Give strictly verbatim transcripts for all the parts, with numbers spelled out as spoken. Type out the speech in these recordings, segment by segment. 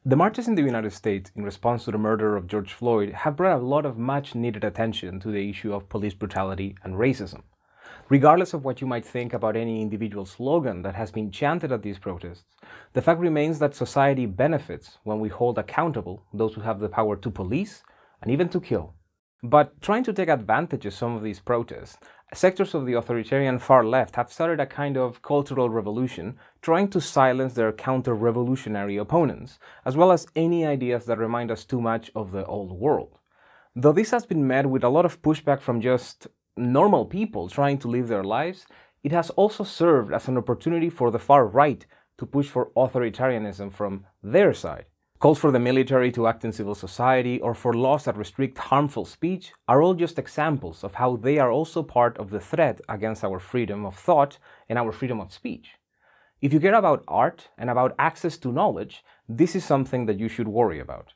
The marches in the United States in response to the murder of George Floyd have brought a lot of much-needed attention to the issue of police brutality and racism. Regardless of what you might think about any individual slogan that has been chanted at these protests, the fact remains that society benefits when we hold accountable those who have the power to police and even to kill. But trying to take advantage of some of these protests, sectors of the authoritarian far left have started a kind of cultural revolution trying to silence their counter-revolutionary opponents, as well as any ideas that remind us too much of the old world. Though this has been met with a lot of pushback from just normal people trying to live their lives, it has also served as an opportunity for the far right to push for authoritarianism from their side. Calls for the military to act in civil society or for laws that restrict harmful speech are all just examples of how they are also part of the threat against our freedom of thought and our freedom of speech. If you care about art and about access to knowledge, this is something that you should worry about.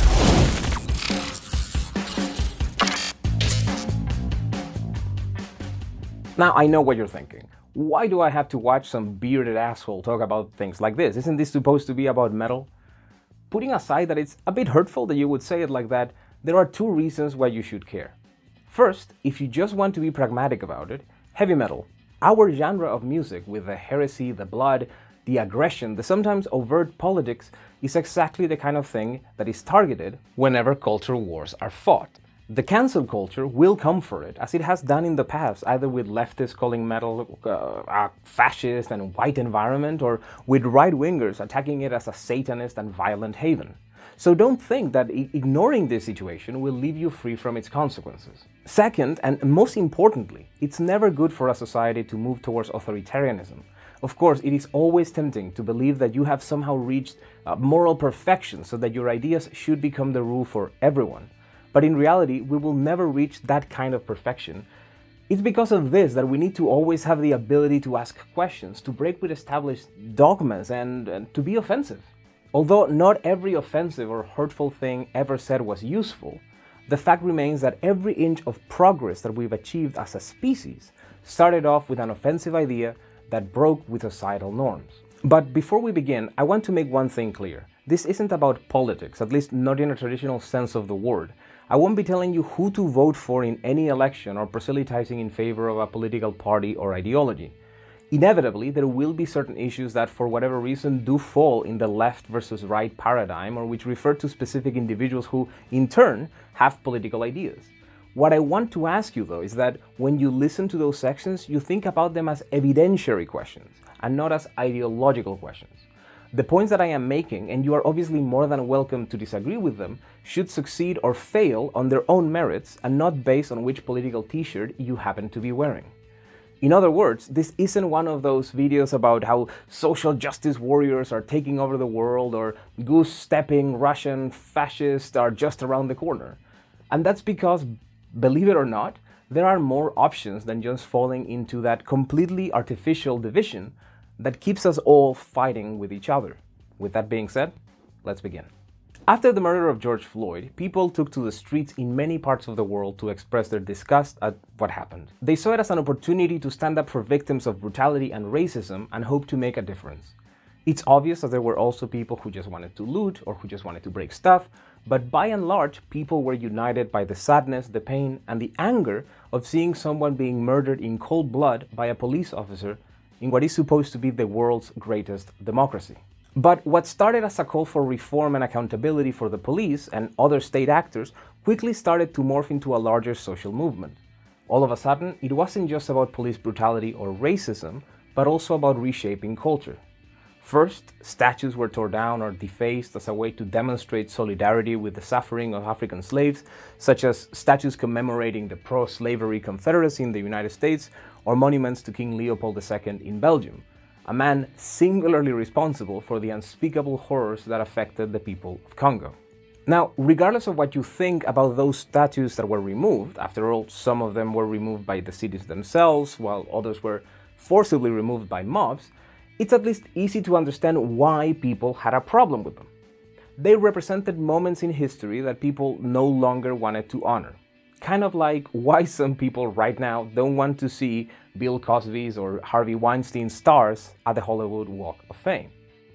Now, I know what you're thinking. Why do I have to watch some bearded asshole talk about things like this? Isn't this supposed to be about metal? Putting aside that it's a bit hurtful that you would say it like that, there are two reasons why you should care. First, if you just want to be pragmatic about it, heavy metal, our genre of music with the heresy, the blood, the aggression, the sometimes overt politics, is exactly the kind of thing that is targeted whenever cultural wars are fought. The cancel culture will come for it, as it has done in the past, either with leftists calling metal uh, a fascist and white environment, or with right-wingers attacking it as a satanist and violent haven. So don't think that ignoring this situation will leave you free from its consequences. Second, and most importantly, it's never good for a society to move towards authoritarianism. Of course, it is always tempting to believe that you have somehow reached uh, moral perfection so that your ideas should become the rule for everyone. But in reality, we will never reach that kind of perfection. It's because of this that we need to always have the ability to ask questions, to break with established dogmas, and, and to be offensive. Although not every offensive or hurtful thing ever said was useful, the fact remains that every inch of progress that we've achieved as a species started off with an offensive idea that broke with societal norms. But before we begin, I want to make one thing clear. This isn't about politics, at least not in a traditional sense of the word. I won't be telling you who to vote for in any election or proselytizing in favor of a political party or ideology. Inevitably, there will be certain issues that, for whatever reason, do fall in the left versus right paradigm, or which refer to specific individuals who, in turn, have political ideas. What I want to ask you, though, is that when you listen to those sections, you think about them as evidentiary questions, and not as ideological questions. The points that I am making, and you are obviously more than welcome to disagree with them, should succeed or fail on their own merits and not based on which political t-shirt you happen to be wearing. In other words, this isn't one of those videos about how social justice warriors are taking over the world or goose-stepping Russian fascists are just around the corner. And that's because, believe it or not, there are more options than just falling into that completely artificial division that keeps us all fighting with each other. With that being said, let's begin. After the murder of George Floyd, people took to the streets in many parts of the world to express their disgust at what happened. They saw it as an opportunity to stand up for victims of brutality and racism and hope to make a difference. It's obvious that there were also people who just wanted to loot or who just wanted to break stuff, but by and large, people were united by the sadness, the pain, and the anger of seeing someone being murdered in cold blood by a police officer in what is supposed to be the world's greatest democracy. But what started as a call for reform and accountability for the police and other state actors quickly started to morph into a larger social movement. All of a sudden, it wasn't just about police brutality or racism, but also about reshaping culture. First, statues were torn down or defaced as a way to demonstrate solidarity with the suffering of African slaves, such as statues commemorating the pro-slavery Confederacy in the United States or monuments to King Leopold the Second in Belgium, a man singularly responsible for the unspeakable horrors that affected the people of Congo. Now, regardless of what you think about those statues that were removed, after all, some of them were removed by the cities themselves, while others were forcibly removed by mobs, it's at least easy to understand why people had a problem with them. They represented moments in history that people no longer wanted to honor. Kind of like why some people right now don't want to see Bill Cosby's or Harvey Weinstein's stars at the Hollywood Walk of Fame.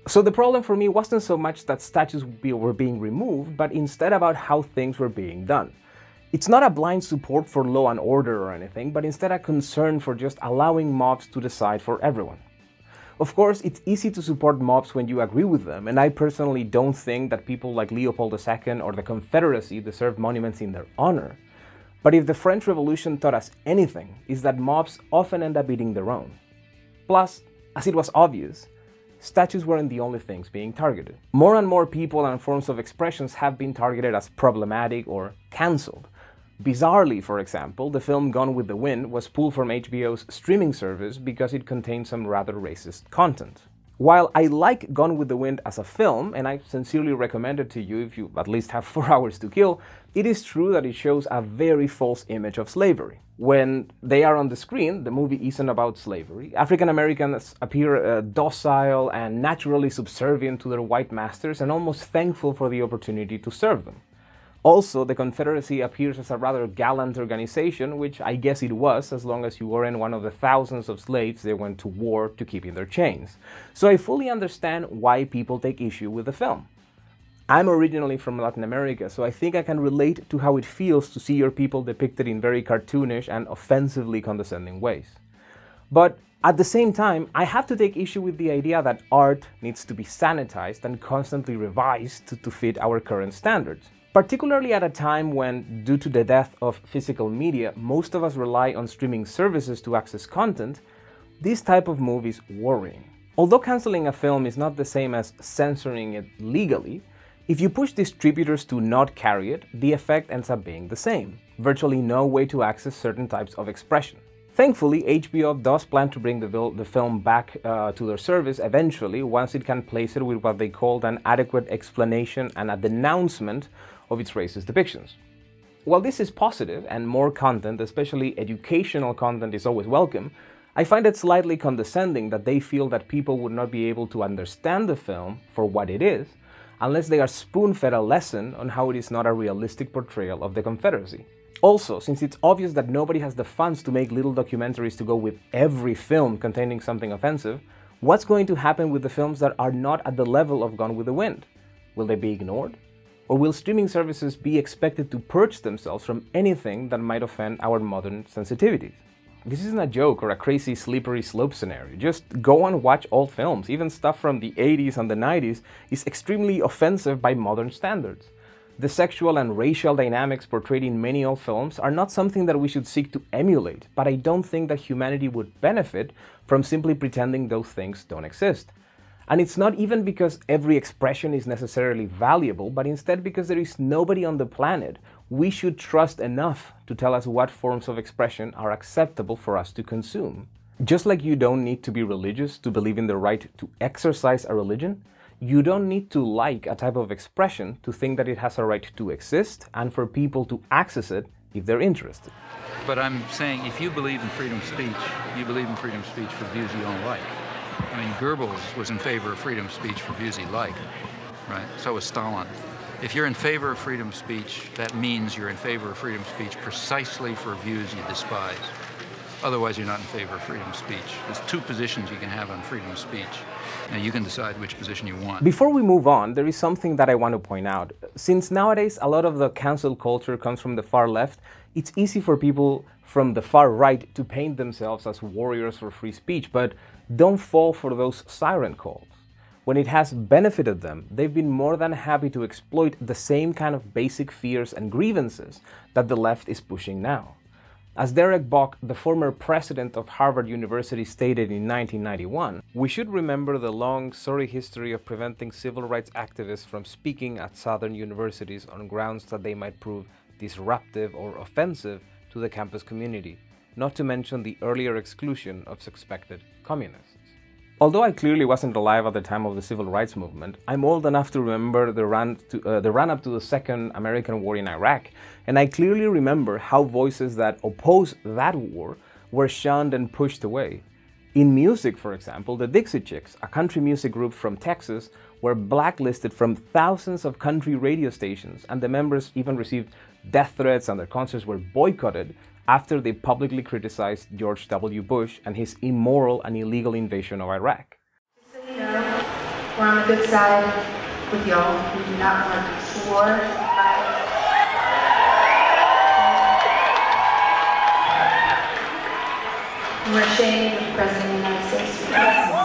So the problem for me wasn't so much that statues were being removed, but instead about how things were being done. It's not a blind support for law and order or anything, but instead a concern for just allowing mobs to decide for everyone. Of course, it's easy to support mobs when you agree with them, and I personally don't think that people like Leopold the Second or the Confederacy deserve monuments in their honor. But if the French Revolution taught us anything, it's that mobs often end up eating their own. Plus, as it was obvious, statues weren't the only things being targeted. More and more people and forms of expressions have been targeted as problematic or cancelled. Bizarrely, for example, the film Gone with the Wind was pulled from H B O's streaming service because it contained some rather racist content. While I like Gone with the Wind as a film, and I sincerely recommend it to you if you at least have four hours to kill, it is true that it shows a very false image of slavery. When they are on the screen, the movie isn't about slavery. African Americans appear uh, docile and naturally subservient to their white masters and almost thankful for the opportunity to serve them. Also, the Confederacy appears as a rather gallant organization, which I guess it was, as long as you weren't one of the thousands of slaves they went to war to keep in their chains. So I fully understand why people take issue with the film. I'm originally from Latin America, so I think I can relate to how it feels to see your people depicted in very cartoonish and offensively condescending ways. But at the same time, I have to take issue with the idea that art needs to be sanitized and constantly revised to, to fit our current standards. Particularly at a time when, due to the death of physical media, most of us rely on streaming services to access content, this type of move is worrying. Although canceling a film is not the same as censoring it legally, if you push distributors to not carry it, the effect ends up being the same. Virtually no way to access certain types of expression. Thankfully, H B O does plan to bring the, the film back uh, to their service eventually once it can place it with what they called an adequate explanation and a denouncement of its racist depictions. While this is positive and more content, especially educational content, is always welcome, I find it slightly condescending that they feel that people would not be able to understand the film for what it is unless they are spoon-fed a lesson on how it is not a realistic portrayal of the Confederacy. Also, since it's obvious that nobody has the funds to make little documentaries to go with every film containing something offensive, what's going to happen with the films that are not at the level of Gone with the Wind? Will they be ignored? Or will streaming services be expected to purge themselves from anything that might offend our modern sensitivities? This isn't a joke or a crazy slippery slope scenario. Just go and watch old films. Even stuff from the eighties and the nineties is extremely offensive by modern standards. The sexual and racial dynamics portrayed in many old films are not something that we should seek to emulate, but I don't think that humanity would benefit from simply pretending those things don't exist. And it's not even because every expression is necessarily valuable, but instead because there is nobody on the planet we should trust enough to tell us what forms of expression are acceptable for us to consume. Just like you don't need to be religious to believe in the right to exercise a religion, you don't need to like a type of expression to think that it has a right to exist and for people to access it if they're interested. But I'm saying if you believe in freedom of speech, you believe in freedom of speech for views you don't like. I mean, Goebbels was in favor of freedom of speech for views he liked, right? So was Stalin. If you're in favor of freedom of speech, that means you're in favor of freedom of speech precisely for views you despise. Otherwise, you're not in favor of freedom of speech. There's two positions you can have on freedom of speech. Now, you can decide which position you want. Before we move on, there is something that I want to point out. Since nowadays a lot of the cancel culture comes from the far left, it's easy for people from the far right to paint themselves as warriors for free speech, but don't fall for those siren calls. When it has benefited them, they've been more than happy to exploit the same kind of basic fears and grievances that the left is pushing now. As Derek Bok, the former president of Harvard University, stated in nineteen ninety-one, we should remember the long, sorry history of preventing civil rights activists from speaking at Southern universities on grounds that they might prove disruptive or offensive to the campus community, not to mention the earlier exclusion of suspected communists. Although I clearly wasn't alive at the time of the civil rights movement, I'm old enough to remember the run, to, uh, the run up to the Second American War in Iraq, and I clearly remember how voices that opposed that war were shunned and pushed away. In music, for example, the Dixie Chicks, a country music group from Texas, were blacklisted from thousands of country radio stations, and the members even received death threats and their concerts were boycotted after they publicly criticized George W. Bush and his immoral and illegal invasion of Iraq. We're on the good side with y'all. We do not want war, violence. We're ashamed of the President of the United States.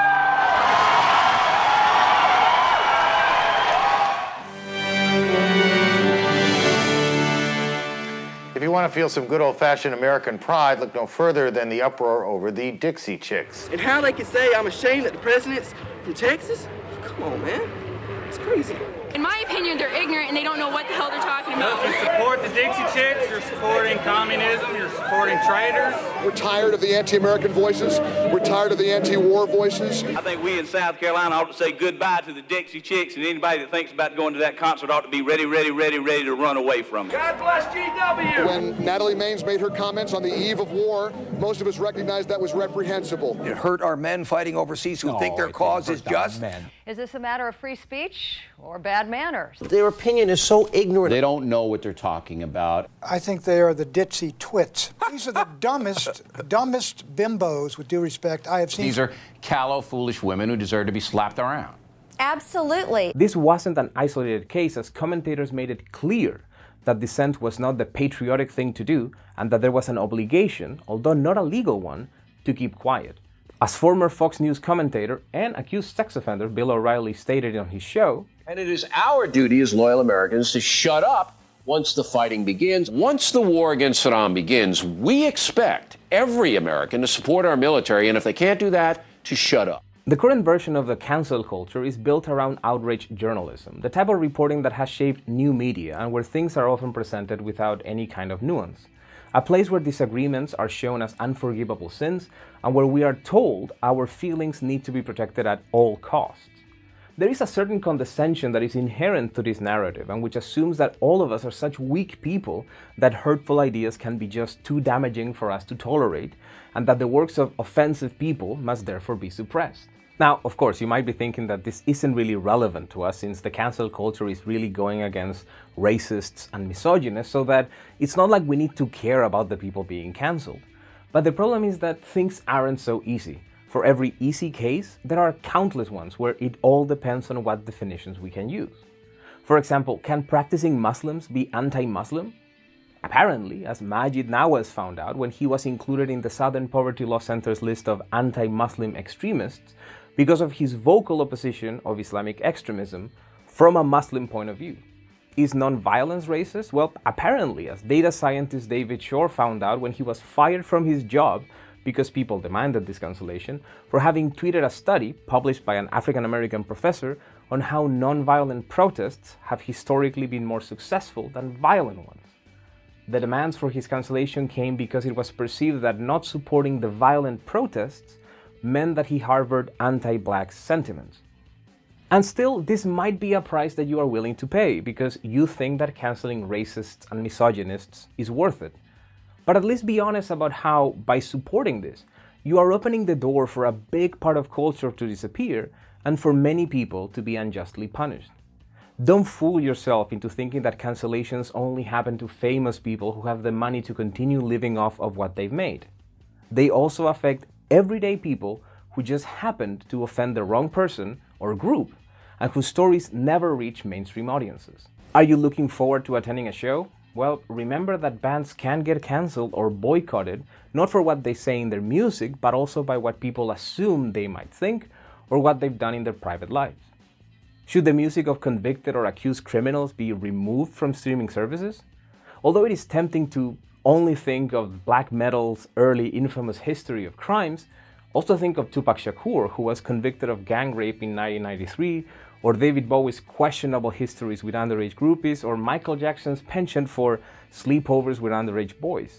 If you want to feel some good old-fashioned American pride, look no further than the uproar over the Dixie Chicks. And how they can say I'm ashamed that the president's from Texas? Come on, man. It's crazy. In my opinion, they're ignorant and they don't know what the hell they're talking about. If you support the Dixie Chicks, you're supporting communism, you're supporting traitors. We're tired of the anti-American voices. We're tired of the anti-war voices. I think we in South Carolina ought to say goodbye to the Dixie Chicks, and anybody that thinks about going to that concert ought to be ready, ready, ready, ready to run away from them. God bless G W! When Natalie Maines made her comments on the eve of war, most of us recognized that was reprehensible. It hurt our men fighting overseas who No, think their cause is just. Men. Is this a matter of free speech or bad manners? Their opinion is so ignorant. They don't know what they're talking about. I think they are the ditzy twits. These are the dumbest, dumbest bimbos, with due respect, I have seen. These are callow, foolish women who deserve to be slapped around. Absolutely. This wasn't an isolated case, as commentators made it clear that dissent was not the patriotic thing to do and that there was an obligation, although not a legal one, to keep quiet. As former Fox News commentator and accused sex offender Bill O'Reilly stated on his show, and it is our duty as loyal Americans to shut up once the fighting begins. Once the war against Saddam begins, we expect every American to support our military, and if they can't do that, to shut up. the current version of the cancel culture is built around outrage journalism, the type of reporting that has shaped new media and where things are often presented without any kind of nuance. A place where disagreements are shown as unforgivable sins and where we are told our feelings need to be protected at all costs. There is a certain condescension that is inherent to this narrative and which assumes that all of us are such weak people that hurtful ideas can be just too damaging for us to tolerate and that the works of offensive people must therefore be suppressed. Now, of course, you might be thinking that this isn't really relevant to us since the cancel culture is really going against racists and misogynists, so that it's not like we need to care about the people being cancelled. But the problem is that things aren't so easy. For every easy case, there are countless ones where it all depends on what definitions we can use. For example, can practicing Muslims be anti-Muslim? Apparently, as Maajid Nawaz found out when he was included in the Southern Poverty Law Center's list of anti-Muslim extremists because of his vocal opposition of Islamic extremism from a Muslim point of view. Is non-violence racist? Well, apparently, as data scientist David Shore found out when he was fired from his job because people demanded this cancellation, for having tweeted a study published by an African-American professor on how non-violent protests have historically been more successful than violent ones. The demands for his cancellation came because it was perceived that not supporting the violent protests meant that he harbored anti-black sentiments. And still, this might be a price that you are willing to pay because you think that canceling racists and misogynists is worth it. But at least be honest about how, by supporting this, you are opening the door for a big part of culture to disappear and for many people to be unjustly punished. Don't fool yourself into thinking that cancellations only happen to famous people who have the money to continue living off of what they've made. They also affect everyday people who just happened to offend the wrong person or group and whose stories never reach mainstream audiences. Are you looking forward to attending a show? Well, remember that bands can get cancelled or boycotted, not for what they say in their music, but also by what people assume they might think or what they've done in their private lives. Should the music of convicted or accused criminals be removed from streaming services? Although it is tempting to only think of black metal's early infamous history of crimes, also think of Tupac Shakur, who was convicted of gang rape in nineteen ninety-three, or David Bowie's questionable histories with underage groupies, or Michael Jackson's penchant for sleepovers with underage boys.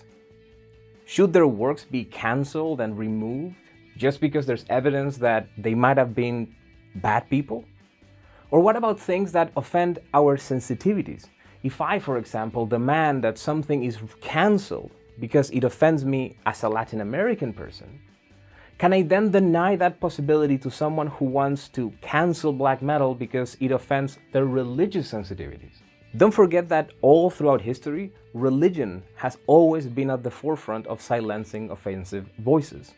Should their works be cancelled and removed just because there's evidence that they might have been bad people? Or what about things that offend our sensitivities? If I, for example, demand that something is cancelled because it offends me as a Latin American person, can I then deny that possibility to someone who wants to cancel black metal because it offends their religious sensitivities? Don't forget that all throughout history, religion has always been at the forefront of silencing offensive voices.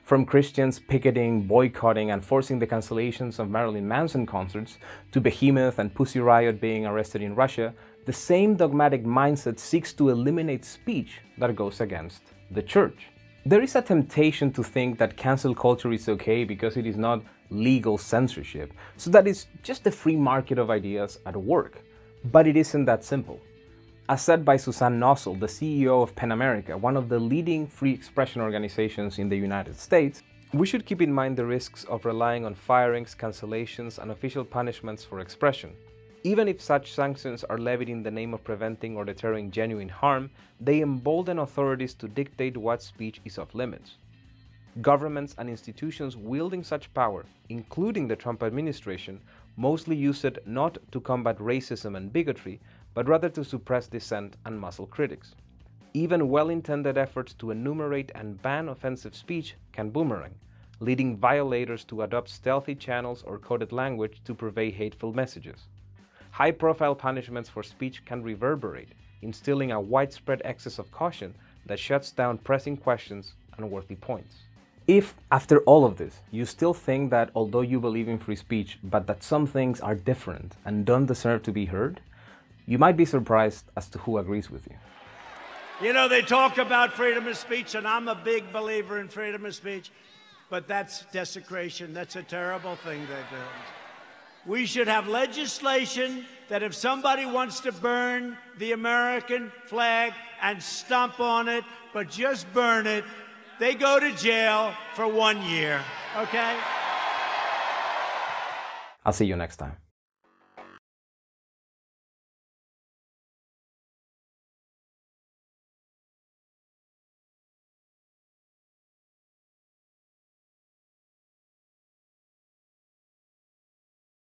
From Christians picketing, boycotting, and forcing the cancellations of Marilyn Manson concerts, to Behemoth and Pussy Riot being arrested in Russia, the same dogmatic mindset seeks to eliminate speech that goes against the church. There is a temptation to think that cancel culture is okay because it is not legal censorship, so that it's just a free market of ideas at work. But it isn't that simple. As said by Suzanne Nossel, the C E O of PEN America, one of the leading free expression organizations in the United States, we should keep in mind the risks of relying on firings, cancellations, and official punishments for expression. Even if such sanctions are levied in the name of preventing or deterring genuine harm, they embolden authorities to dictate what speech is off limits. Governments and institutions wielding such power, including the Trump administration, mostly use it not to combat racism and bigotry, but rather to suppress dissent and muzzle critics. Even well-intended efforts to enumerate and ban offensive speech can boomerang, leading violators to adopt stealthy channels or coded language to purvey hateful messages. High-profile punishments for speech can reverberate, instilling a widespread excess of caution that shuts down pressing questions and worthy points. If, after all of this, you still think that although you believe in free speech, but that some things are different and don't deserve to be heard, you might be surprised as to who agrees with you. You know, they talk about freedom of speech, and I'm a big believer in freedom of speech, but that's desecration. That's a terrible thing they're doing. We should have legislation that if somebody wants to burn the American flag and stomp on it, but just burn it, they go to jail for one year, okay? I'll see you next time.